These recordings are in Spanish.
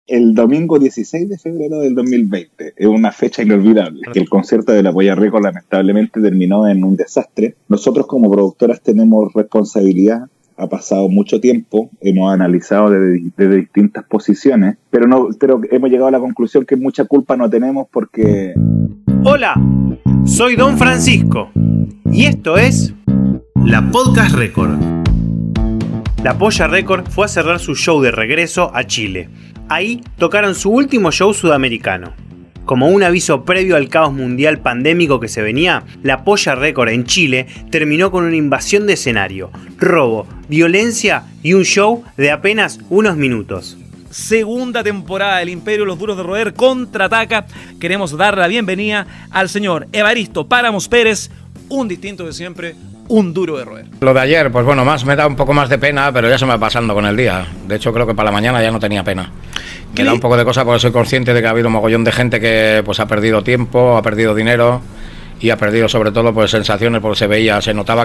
el domingo 16 de febrero del 2020. Es una fecha inolvidable. El concierto de la Polla Records lamentablemente terminó en un desastre. Nosotros como productoras tenemos responsabilidad. Ha pasado mucho tiempo, hemos analizado desde distintas posiciones, pero hemos llegado a la conclusión que mucha culpa no tenemos porque... Hola, soy Don Francisco y esto es La Podcast Record. La Polla Record fue a cerrar su show de regreso a Chile. Ahí tocaron su último show sudamericano. Como un aviso previo al caos mundial pandémico que se venía, la Polla Record en Chile terminó con una invasión de escenario, robo, violencia y un show de apenas unos minutos. Segunda temporada del Imperio de los Duros de Roer contraataca. Queremos dar la bienvenida al señor Evaristo Páramos Pérez, un distinto de siempre, un duro de roer. Lo de ayer, pues bueno, me da un poco más de pena, pero ya se me va pasando con el día. De hecho, creo que para la mañana ya no tenía pena. Me da un poco de cosa porque soy consciente de que ha habido un mogollón de gente que pues ha perdido tiempo, ha perdido dinero y ha perdido sobre todo pues sensaciones, porque se notaba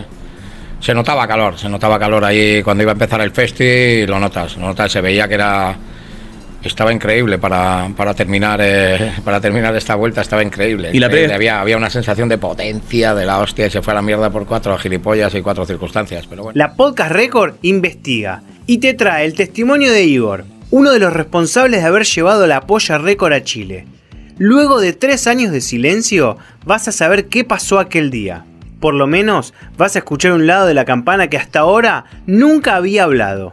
calor ahí cuando iba a empezar el festi, lo notas, se veía que estaba increíble para terminar esta vuelta, estaba increíble. ¿Y la había una sensación de potencia, de la hostia, y se fue a la mierda por 4 gilipollas y 4 circunstancias, pero bueno. La Podcast Record investiga y te trae el testimonio de Igor, uno de los responsables de haber llevado la Polla Record a Chile. Luego de 3 años de silencio, vas a saber qué pasó aquel día. Por lo menos, vas a escuchar un lado de la campana que hasta ahora nunca había hablado.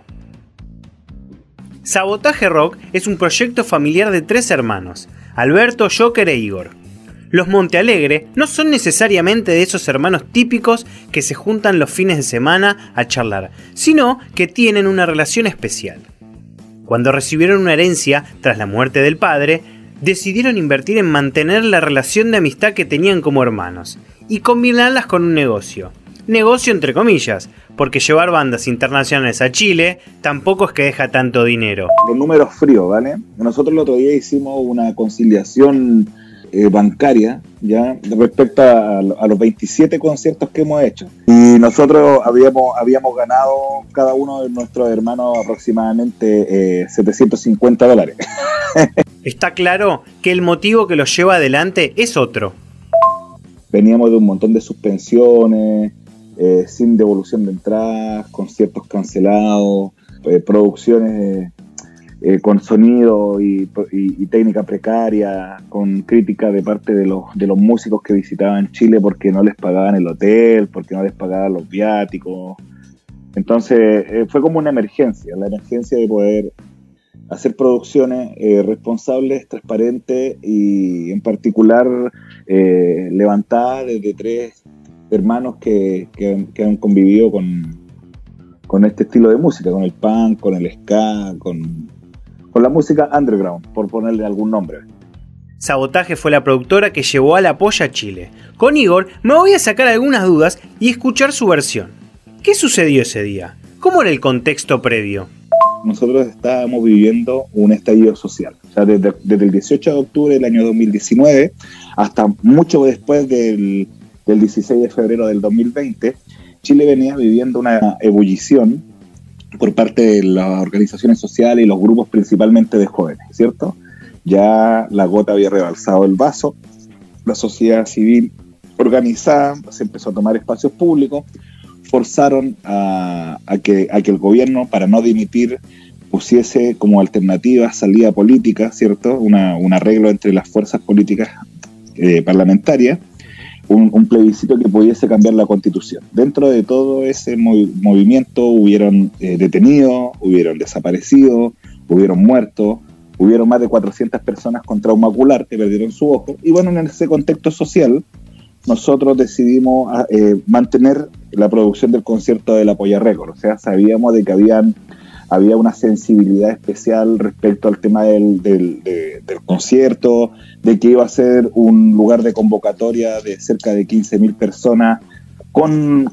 Sabotaje Rock es un proyecto familiar de 3 hermanos, Alberto, Joker e Igor. Los Montealegre no son necesariamente de esos hermanos típicos que se juntan los fines de semana a charlar, sino que tienen una relación especial. Cuando recibieron una herencia tras la muerte del padre, decidieron invertir en mantener la relación de amistad que tenían como hermanos y combinarlas con un negocio. Negocio entre comillas, porque llevar bandas internacionales a Chile tampoco es que deja tanto dinero. Los números fríos, ¿vale? Nosotros el otro día hicimos una conciliación bancaria, ¿ya? Respecto a los 27 conciertos que hemos hecho. Y nosotros habíamos ganado cada uno de nuestros hermanos aproximadamente $750. Está claro que el motivo que los lleva adelante es otro. Veníamos de un montón de suspensiones, sin devolución de entradas, conciertos cancelados, producciones con sonido y técnica precaria, con crítica de parte de los músicos que visitaban Chile porque no les pagaban el hotel, porque no les pagaban los viáticos. Entonces fue como una emergencia, la emergencia de poder hacer producciones responsables, transparentes y en particular levantadas desde 3 hermanos que han convivido con este estilo de música, con el punk, con el ska, con la música underground, por ponerle algún nombre. Sabotaje fue la productora que llevó a la Polla a Chile. Con Igor me voy a sacar algunas dudas y escuchar su versión. ¿Qué sucedió ese día? ¿Cómo era el contexto previo? Nosotros estábamos viviendo un estallido social. O sea, desde el 18 de octubre del año 2019 hasta mucho después del 16 de febrero del 2020, Chile venía viviendo una ebullición por parte de las organizaciones sociales y los grupos principalmente de jóvenes, ¿cierto? Ya la gota había rebalsado el vaso, la sociedad civil organizada se empezó a tomar espacios públicos, forzaron a que el gobierno, para no dimitir, pusiese como alternativa salida política, ¿cierto? Un arreglo entre las fuerzas políticas parlamentarias, un plebiscito que pudiese cambiar la Constitución. Dentro de todo ese movimiento hubieron detenidos, hubieron desaparecidos, hubieron muertos, hubieron más de 400 personas con trauma ocular que perdieron su ojo. Y bueno, en ese contexto social, nosotros decidimos mantener la producción del concierto de la Polla Record. O sea, sabíamos de que había una sensibilidad especial respecto al tema del concierto, de que iba a ser un lugar de convocatoria de cerca de 15.000 personas con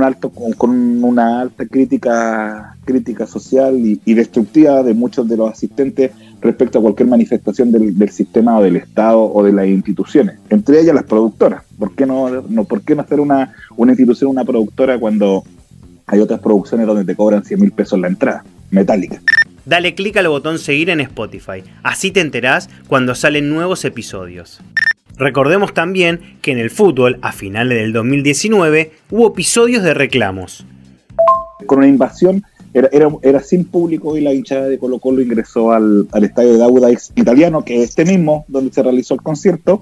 una alta crítica social y destructiva de muchos de los asistentes respecto a cualquier manifestación del sistema o del Estado o de las instituciones, entre ellas las productoras. ¿Por qué no hacer una institución, una productora, cuando hay otras producciones donde te cobran 100.000 pesos la entrada metálica? Dale clic al botón seguir en Spotify, así te enterás cuando salen nuevos episodios. Recordemos también que en el fútbol, a finales del 2019, hubo episodios de reclamos. Con una invasión, era sin público y la hinchada de Colo-Colo ingresó al estadio de Audax Italiano, que es este mismo donde se realizó el concierto,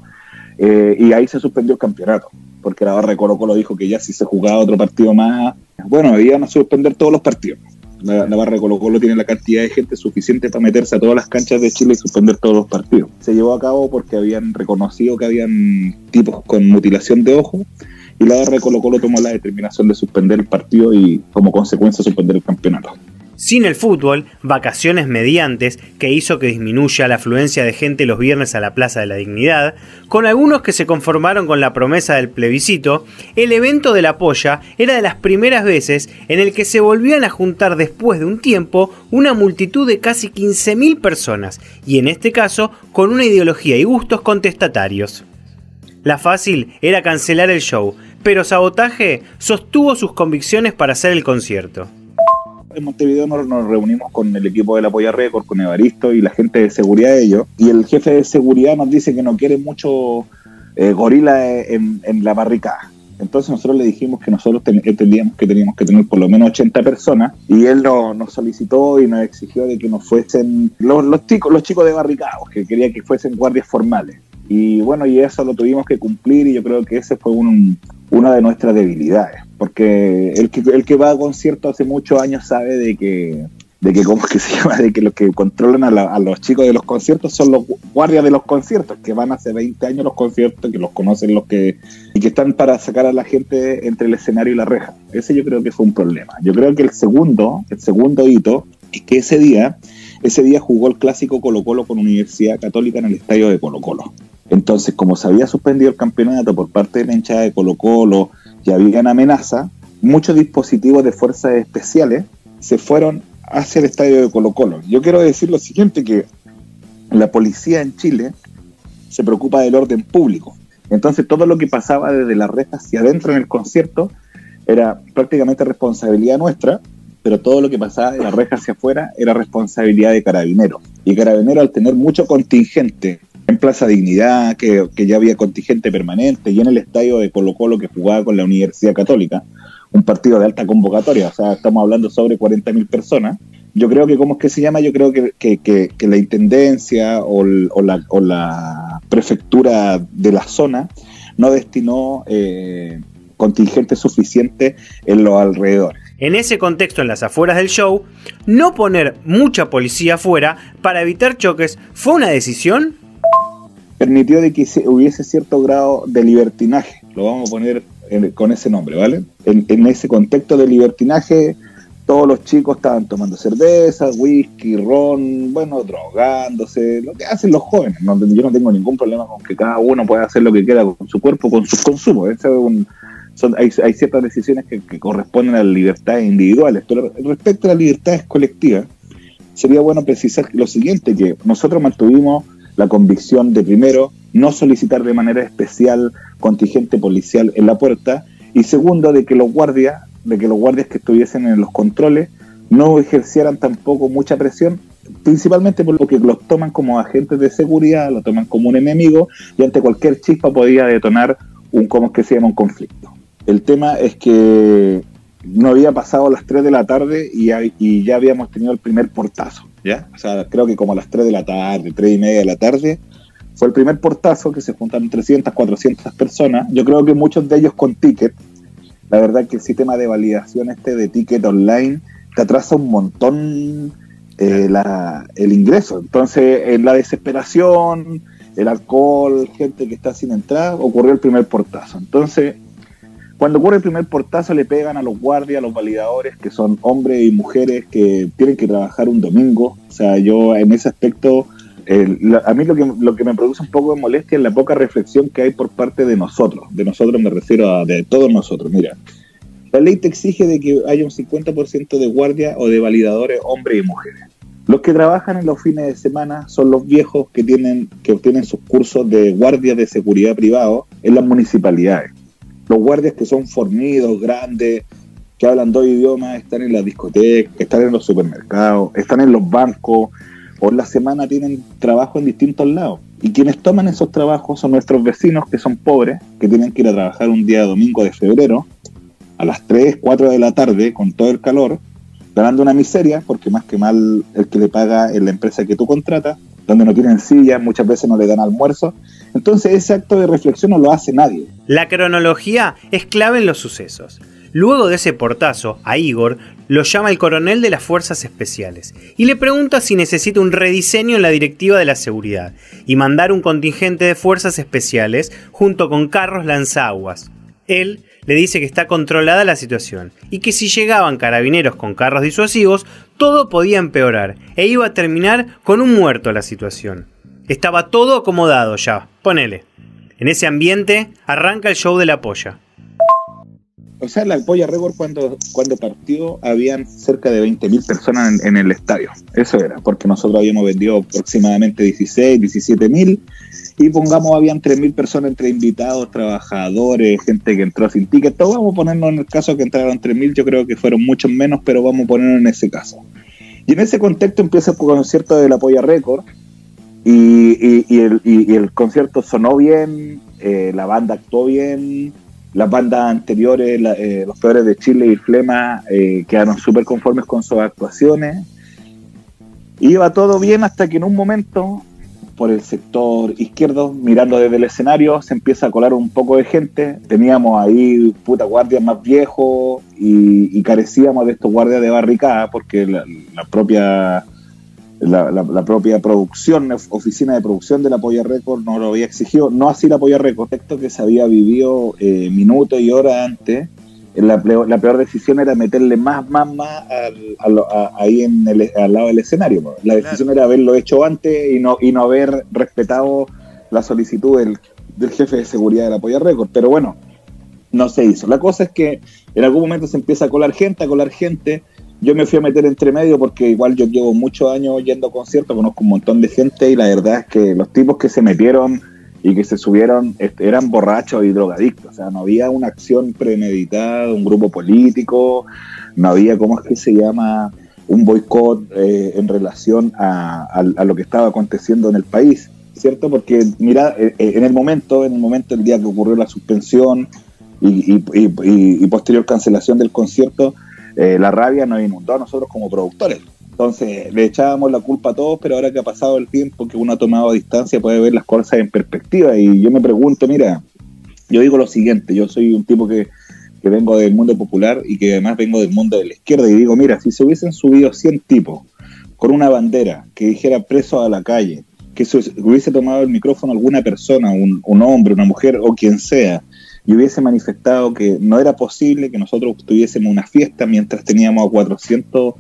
y ahí se suspendió el campeonato, porque la barra de Colo-Colo dijo que ya si se jugaba otro partido más, bueno, iban a suspender todos los partidos. La barra de Colo-Colo tiene la cantidad de gente suficiente para meterse a todas las canchas de Chile y suspender todos los partidos. Se llevó a cabo porque habían reconocido que habían tipos con mutilación de ojo, y la barra de Colo-Colo tomó la determinación de suspender el partido y como consecuencia suspender el campeonato. Sin el fútbol, vacaciones mediantes que hizo que disminuya la afluencia de gente los viernes a la Plaza de la Dignidad, con algunos que se conformaron con la promesa del plebiscito, el evento de la Polla era de las primeras veces en el que se volvían a juntar después de un tiempo una multitud de casi 15.000 personas, y en este caso con una ideología y gustos contestatarios. La fácil era cancelar el show, pero Sabotaje sostuvo sus convicciones para hacer el concierto. En Montevideo nos reunimos con el equipo de la Polla Record, con Evaristo y la gente de seguridad de ellos, y el jefe de seguridad nos dice que no quiere mucho gorila en la barricada. Entonces nosotros le dijimos que nosotros entendíamos que teníamos que tener por lo menos 80 personas, y él nos solicitó y nos exigió de que nos fuesen los chicos de barricados, que quería que fuesen guardias formales. Y bueno, y eso lo tuvimos que cumplir, y yo creo que ese fue una de nuestras debilidades, porque el que va a conciertos hace muchos años sabe de que ¿cómo es que se llama? De que los que controlan a los chicos de los conciertos son los guardias de los conciertos, que van hace 20 años a los conciertos, que los conocen y que están para sacar a la gente entre el escenario y la reja. Ese yo creo que fue un problema. Yo creo que el segundo hito es que ese día jugó el clásico Colo-Colo con Universidad Católica en el estadio de Colo-Colo. Entonces, como se había suspendido el campeonato por parte de la hinchada de Colo-Colo y había una amenaza, muchos dispositivos de fuerzas especiales se fueron hacia el estadio de Colo-Colo. Yo quiero decir lo siguiente, que la policía en Chile se preocupa del orden público. Entonces, todo lo que pasaba desde la reja hacia adentro en el concierto era prácticamente responsabilidad nuestra, pero todo lo que pasaba de la reja hacia afuera era responsabilidad de Carabineros. Y Carabineros, al tener mucho contingente en Plaza Dignidad, que ya había contingente permanente, y en el estadio de Colo-Colo que jugaba con la Universidad Católica, un partido de alta convocatoria, o sea, estamos hablando sobre 40.000 personas. Yo creo que, ¿cómo es que se llama? Yo creo que la intendencia o la prefectura de la zona no destinó contingente suficiente en los alrededores. En ese contexto, en las afueras del show, no poner mucha policía afuera para evitar choques fue una decisión. Permitió de que hubiese cierto grado de libertinaje, lo vamos a poner con ese nombre, ¿vale? En ese contexto de libertinaje, todos los chicos estaban tomando cerveza, whisky, ron, bueno, drogándose, lo que hacen los jóvenes. Yo no tengo ningún problema con que cada uno pueda hacer lo que quiera con su cuerpo, con sus consumos. Hay ciertas decisiones que corresponden a las libertades individuales, pero respecto a las libertades colectivas, sería bueno precisar lo siguiente, que nosotros mantuvimos la convicción de, primero, no solicitar de manera especial contingente policial en la puerta, y segundo, de que los guardias que estuviesen en los controles no ejercieran tampoco mucha presión, principalmente porque los toman como agentes de seguridad, lo toman como un enemigo, y ante cualquier chispa podía detonar un conflicto. El tema es que no había pasado las 3 de la tarde y ya habíamos tenido el primer portazo, ¿ya? O sea, creo que como a las 3 de la tarde, 3:30 de la tarde, fue el primer portazo, que se juntaron 300, 400 personas. Yo creo que muchos de ellos con ticket. La verdad que el sistema de validación de ticket online te atrasa un montón el ingreso. Entonces, en la desesperación, el alcohol, gente que está sin entrada, ocurrió el primer portazo. Entonces, cuando ocurre el primer portazo, le pegan a los guardias, a los validadores, que son hombres y mujeres que tienen que trabajar un domingo. O sea, yo en ese aspecto, a mí lo que me produce un poco de molestia es la poca reflexión que hay por parte de nosotros. De nosotros me refiero a de todos nosotros. Mira, la ley te exige de que haya un 50% de guardia o de validadores hombres y mujeres. Los que trabajan en los fines de semana son los viejos que obtienen sus cursos de guardias de seguridad privado en las municipalidades. Los guardias que son fornidos, grandes, que hablan 2 idiomas, están en las discotecas, están en los supermercados, están en los bancos, o en la semana tienen trabajo en distintos lados. Y quienes toman esos trabajos son nuestros vecinos que son pobres, que tienen que ir a trabajar un día domingo de febrero, a las 3, 4 de la tarde, con todo el calor, ganando una miseria, porque más que mal el que le paga es la empresa que tú contratas, donde no tienen sillas, muchas veces no le dan almuerzo. Entonces ese acto de reflexión no lo hace nadie. La cronología es clave en los sucesos. Luego de ese portazo, a Igor lo llama el coronel de las Fuerzas Especiales y le pregunta si necesita un rediseño en la directiva de la seguridad y mandar un contingente de Fuerzas Especiales junto con carros lanzaguas. Él le dice que está controlada la situación y que si llegaban carabineros con carros disuasivos, todo podía empeorar e iba a terminar con un muerto la situación. Estaba todo acomodado ya, ponele. En ese ambiente arranca el show de la polla. O sea, la Polla Record cuando partió habían cerca de 20.000 personas en el estadio. Eso era, porque nosotros habíamos vendido aproximadamente 16, 17.000 y pongamos habían 3.000 personas entre invitados, trabajadores, gente que entró sin ticket. Todo vamos a ponernos en el caso que entraron 3.000, yo creo que fueron muchos menos, pero vamos a ponernos en ese caso. Y en ese contexto empieza el concierto de la Polla Record y el concierto sonó bien, la banda actuó bien. Las bandas anteriores, los Peores de Chile y Flema, quedaron súper conformes con sus actuaciones. Iba todo bien hasta que en un momento, por el sector izquierdo, mirando desde el escenario, se empieza a colar un poco de gente. Teníamos ahí guardias más viejos y carecíamos de estos guardias de barricada porque la propia producción, oficina de producción de la Polla Record no lo había exigido, no así la Polla Record, esto que se había vivido minutos y horas antes. La peor decisión era meterle más ahí al lado del escenario. La decisión era haberlo hecho antes y no haber respetado la solicitud del jefe de seguridad de la Polla Record, pero bueno, no se hizo. La cosa es que en algún momento se empieza a colar gente. Yo me fui a meter entre medio porque igual yo llevo muchos años yendo a conciertos, conozco un montón de gente y la verdad es que los tipos que se metieron y que se subieron eran borrachos y drogadictos. O sea, no había una acción premeditada de un grupo político, no había, ¿cómo es que se llama?, un boicot en relación a lo que estaba aconteciendo en el país, ¿cierto? Porque mira, en el momento el día que ocurrió la suspensión y posterior cancelación del concierto, la rabia nos inundó a nosotros como productores. Entonces le echábamos la culpa a todos, pero ahora que ha pasado el tiempo, que uno ha tomado distancia, puede ver las cosas en perspectiva. Y yo me pregunto, mira, yo digo lo siguiente, yo soy un tipo que vengo del mundo popular y que además vengo del mundo de la izquierda, y digo, mira, si se hubiesen subido 100 tipos con una bandera que dijera preso a la calle, que se hubiese tomado el micrófono alguna persona, un hombre, una mujer o quien sea, y hubiese manifestado que no era posible que nosotros tuviésemos una fiesta mientras teníamos a 400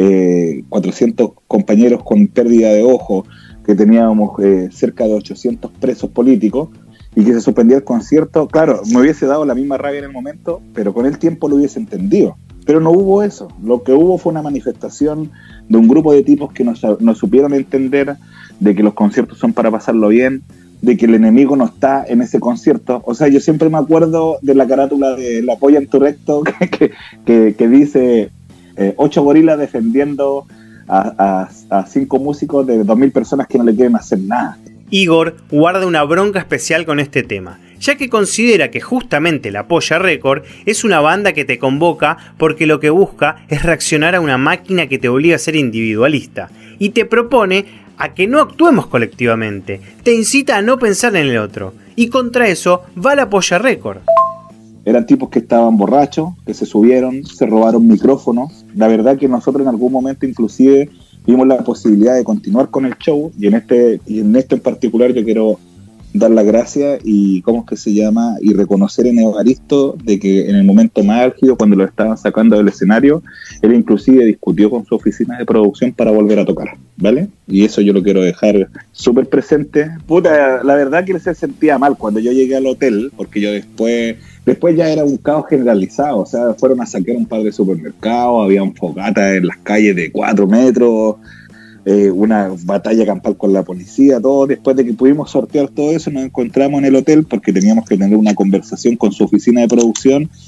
compañeros con pérdida de ojo, que teníamos cerca de 800 presos políticos, y que se suspendiera el concierto, claro, me hubiese dado la misma rabia en el momento, pero con el tiempo lo hubiese entendido. Pero no hubo eso. Lo que hubo fue una manifestación de un grupo de tipos que nos supieron entender de que los conciertos son para pasarlo bien, de que el enemigo no está en ese concierto. O sea, yo siempre me acuerdo de la carátula de La Polla en tu recto que dice 8 gorilas defendiendo a 5 músicos de 2.000 personas que no le quieren hacer nada. Igor guarda una bronca especial con este tema, ya que considera que justamente la Polla Record es una banda que te convoca porque lo que busca es reaccionar a una máquina que te obliga a ser individualista y te propone a que no actuemos colectivamente, te incita a no pensar en el otro, y contra eso va la Polla Record. Eran tipos que estaban borrachos, que se subieron, se robaron micrófonos. La verdad que nosotros en algún momento inclusive vimos la posibilidad de continuar con el show, y en este en particular yo quiero dar las gracias y y reconocer en Evaristo de que en el momento más álgido, cuando lo estaban sacando del escenario, él inclusive discutió con su oficina de producción para volver a tocar, ¿vale? Y eso yo lo quiero dejar súper presente. Puta, la verdad que él se sentía mal cuando yo llegué al hotel, porque yo después ya era un caos generalizado. O sea, fueron a saquear un par de supermercados, había un fogata en las calles de 4 metros, una batalla campal con la policía, todo. Después de que pudimos sortear todo eso, nos encontramos en el hotel porque teníamos que tener una conversación con su oficina de producción,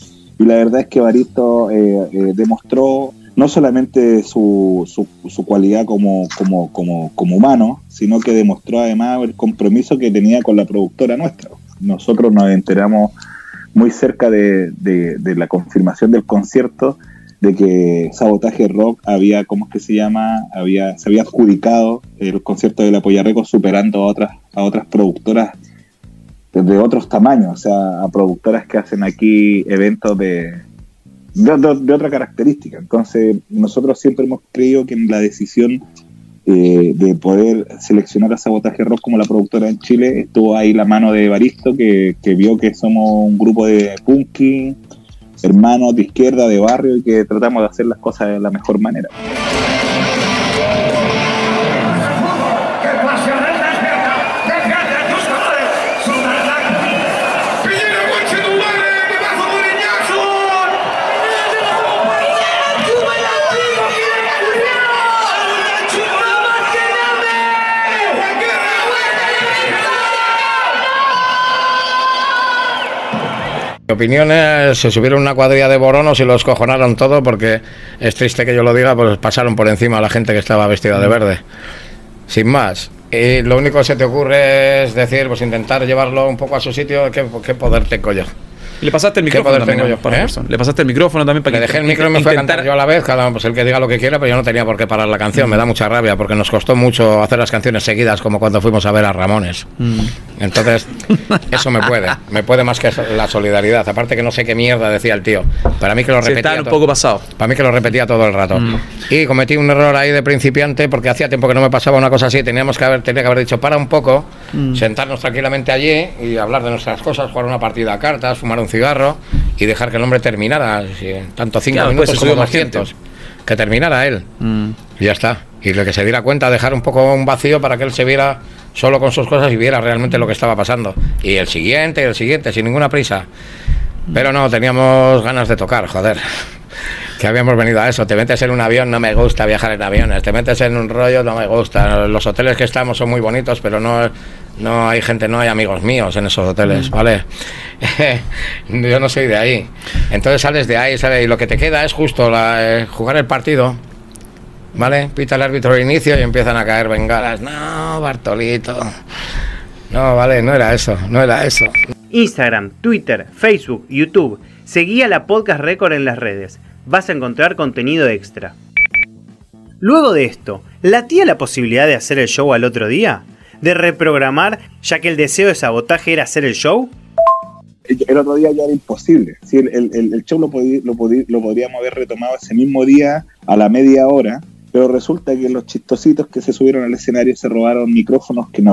y la verdad es que Evaristo demostró no solamente su cualidad como humano, sino que demostró además el compromiso que tenía con la productora nuestra. Nosotros nos enteramos muy cerca de la confirmación del concierto de que Sabotaje Rock había, ¿cómo es que se llama? Se había adjudicado el concierto de la Polla Records, superando a otras productoras de otros tamaños, o sea, a productoras que hacen aquí eventos de otra característica. Entonces, nosotros siempre hemos creído que en la decisión de poder seleccionar a Sabotaje Rock como la productora en Chile, estuvo ahí la mano de Evaristo, que vio que somos un grupo de punky, hermanos de izquierda, de barrio, y que tratamos de hacer las cosas de la mejor manera. Opiniones, se subieron una cuadrilla de boronos y los cojonaron todo, porque es triste que yo lo diga, pues pasaron por encima a la gente que estaba vestida de verde, sin más. Y lo único que se te ocurre es decir, pues intentar llevarlo un poco a su sitio. ¿Qué poder tengo yo? Y le pasaste el micrófono también, Le pasaste el micrófono también para que... Le dejé el micro y me fui a cantar yo a la vez, pues el que diga lo que quiera, pero yo no tenía por qué parar la canción. Me da mucha rabia, porque nos costó mucho hacer las canciones seguidas, como cuando fuimos a ver a Ramones. Entonces, eso me puede más que la solidaridad. Aparte que no sé qué mierda decía el tío. Para mí que lo repetía. Un poco pasado. Para mí que lo repetía todo el rato. Y cometí un error ahí de principiante, porque hacía tiempo que no me pasaba una cosa así. Tenía que haber dicho, para un poco, sentarnos tranquilamente allí y hablar de nuestras cosas, jugar una partida a cartas, fumar un cigarro y dejar que el hombre terminara, tanto 5 minutos como 200, que terminara él, y ya está. Y lo que se diera cuenta, dejar un poco un vacío para que él se viera solo con sus cosas y viera realmente lo que estaba pasando. Y el siguiente, sin ninguna prisa. Pero no, teníamos ganas de tocar, joder. Que habíamos venido a eso. Te metes en un avión, no me gusta viajar en aviones. Te metes en un rollo, no me gusta. Los hoteles que estamos son muy bonitos, pero no hay gente, no hay amigos míos en esos hoteles, ¿vale? Yo no soy de ahí. Entonces sales de ahí, y lo que te queda es justo jugar el partido, ¿vale? Pita el árbitro de inicio y empiezan a caer bengalas. No, Bartolito. No, vale, no era eso. Instagram, Twitter, Facebook, YouTube. Seguí a la Podcast Record en las redes. Vas a encontrar contenido extra. Luego de esto, ¿latía la posibilidad de hacer el show al otro día? ¿De reprogramar, ya que el deseo de Sabotaje era hacer el show? El otro día ya era imposible. Sí, el show lo podríamos haber retomado ese mismo día a la media hora, pero resulta que los chistositos que se subieron al escenario se robaron micrófonos que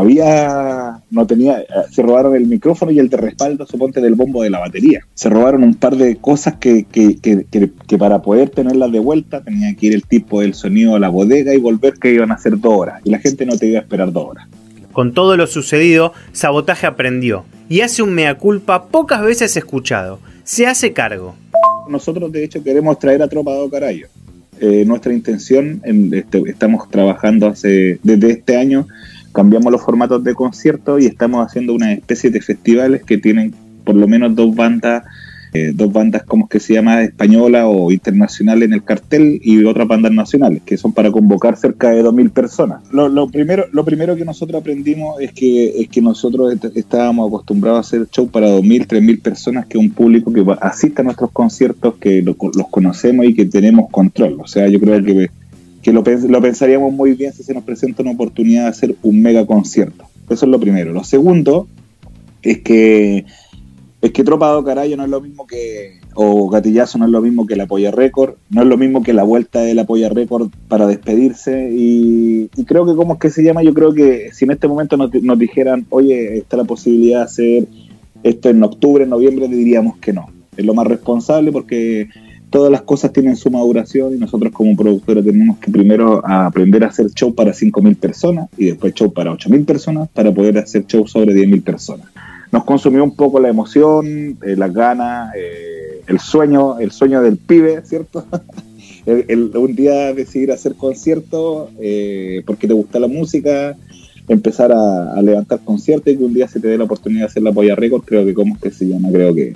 se robaron el micrófono y el de respaldo, suponte, del bombo de la batería. Se robaron un par de cosas que para poder tenerlas de vuelta tenía que ir el tipo del sonido a la bodega y volver, que iban a ser 2 horas, y la gente no te iba a esperar 2 horas. Con todo lo sucedido, Sabotaje aprendió y hace un mea culpa pocas veces escuchado. Se hace cargo. Nosotros, de hecho, queremos traer a Tropa do Carallo. Nuestra intención, estamos trabajando desde este año, cambiamos los formatos de conciertos y estamos haciendo una especie de festivales que tienen por lo menos 2 bandas, ¿cómo es que se llama?, españolas o internacionales en el cartel, y otras bandas nacionales, que son para convocar cerca de 2.000 personas. Lo primero que nosotros aprendimos es que nosotros estábamos acostumbrados a hacer show para 2.000, 3.000 personas, que es un público que asiste a nuestros conciertos, que los conocemos y que tenemos control. O sea, yo creo que lo pensaríamos muy bien si se nos presenta una oportunidad de hacer un mega concierto. Eso es lo primero. Lo segundo es que Tropa do Carallo no es lo mismo o Gatillazo no es lo mismo que la Polla Record, no es lo mismo que la vuelta de la Polla Record para despedirse, y creo que, ¿cómo es que se llama? Yo creo que si en este momento nos dijeran, oye, está la posibilidad de hacer esto en octubre, en noviembre, diríamos que no. Es lo más responsable, porque todas las cosas tienen su maduración, y nosotros como productores tenemos que primero aprender a hacer show para 5.000 personas y después show para 8.000 personas para poder hacer show sobre 10.000 personas. Nos consumió un poco la emoción, las ganas, el sueño del pibe, ¿cierto? Un día decidir hacer conciertos porque te gusta la música, empezar a levantar conciertos, y que un día se te dé la oportunidad de hacer la Polla Record. Creo que, ¿cómo es que se llama? Creo que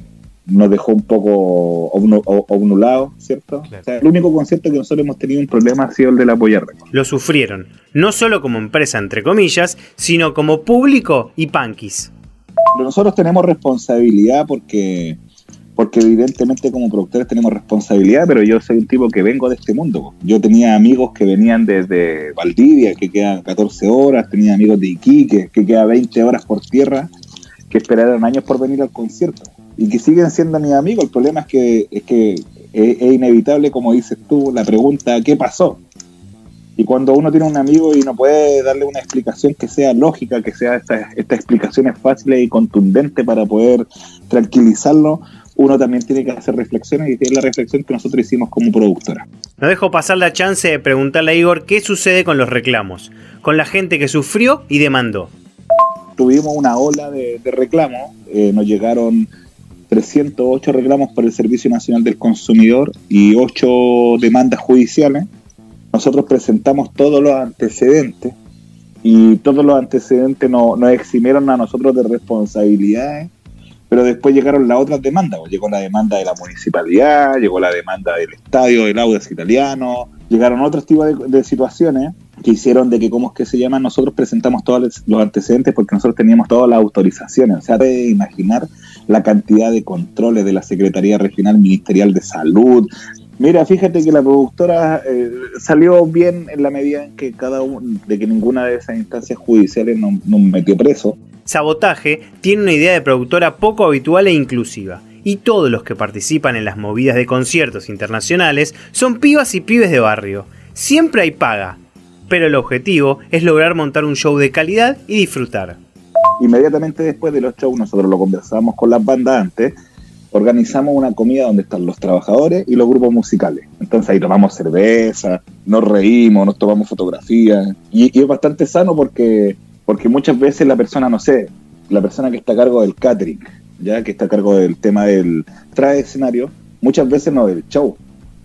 nos dejó un poco obnulados, ¿cierto? Claro. O sea, el único concierto que nosotros hemos tenido un problema ha sido el de la Polla Records. Lo sufrieron, no solo como empresa entre comillas, sino como público y punkis. Pero nosotros tenemos responsabilidad porque evidentemente como productores tenemos responsabilidad, pero yo soy un tipo que vengo de este mundo. Yo tenía amigos que venían desde Valdivia, que quedan 14 horas, tenía amigos de Iquique, que queda 20 horas por tierra, que esperaron años por venir al concierto, y que siguen siendo mis amigos. El problema es que es inevitable, como dices tú, la pregunta, ¿qué pasó? Y cuando uno tiene un amigo y no puede darle una explicación que sea lógica, que sea estas explicaciones fáciles y contundentes para poder tranquilizarlo, uno también tiene que hacer reflexiones, y es la reflexión que nosotros hicimos como productora. No dejo pasar la chance de preguntarle a Igor qué sucede con los reclamos, con la gente que sufrió y demandó. Tuvimos una ola de reclamos, nos llegaron 308 reclamos por el Servicio Nacional del Consumidor y 8 demandas judiciales. Nosotros presentamos todos los antecedentes, y todos los antecedentes nos eximieron a nosotros de responsabilidades, pero después llegaron las otras demandas. Llegó la demanda de la municipalidad, llegó la demanda del estadio, del Audax Italiano, llegaron otros tipos de situaciones que hicieron de que, ¿cómo es que se llama? Nosotros presentamos todos los antecedentes porque nosotros teníamos todas las autorizaciones. O sea, puede imaginar la cantidad de controles de la Secretaría Regional Ministerial de Salud. Mira, fíjate que la productora salió bien en la medida en que de que ninguna de esas instancias judiciales nos metió preso. Sabotaje tiene una idea de productora poco habitual e inclusiva, y todos los que participan en las movidas de conciertos internacionales son pibas y pibes de barrio. Siempre hay paga, pero el objetivo es lograr montar un show de calidad y disfrutar. Inmediatamente después de los shows, nosotros lo conversamos con las bandas antes, organizamos una comida donde están los trabajadores y los grupos musicales. Entonces ahí tomamos cerveza, nos reímos, nos tomamos fotografías, y es bastante sano porque muchas veces la persona, no sé, la persona que está a cargo del catering, ya que está a cargo del tema del traje de escenario, muchas veces no del show.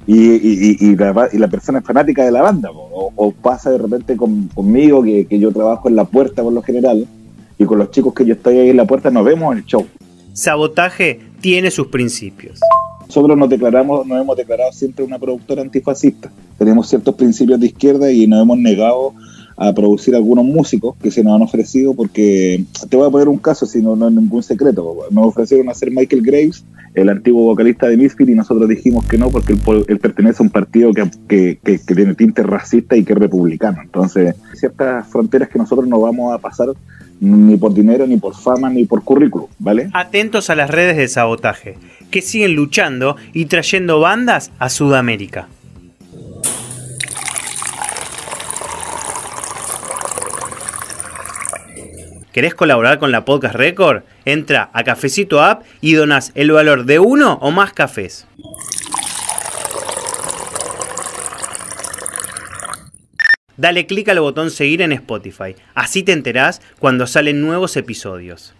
Y la persona es fanática de la banda, o pasa de repente conmigo, que yo trabajo en la puerta por lo general, y con los chicos que yo estoy ahí en la puerta nos vemos en el show. Sabotaje tiene sus principios. Nosotros nos hemos declarado siempre una productora antifascista. Tenemos ciertos principios de izquierda y nos hemos negado a producir algunos músicos que se nos han ofrecido, porque te voy a poner un caso, si no es ningún secreto. Nos ofrecieron hacer Michael Graves, el antiguo vocalista de Misfits, y nosotros dijimos que no, porque él pertenece a un partido que tiene tinte racista y que es republicano. Entonces, ciertas fronteras que nosotros no vamos a pasar ni por dinero, ni por fama, ni por currículum, ¿vale? Atentos a las redes de Sabotaje, que siguen luchando y trayendo bandas a Sudamérica. ¿Querés colaborar con la Podcast Record? Entra a Cafecito App y donás el valor de 1 o más cafés. Dale clic al botón seguir en Spotify, así te enterás cuando salen nuevos episodios.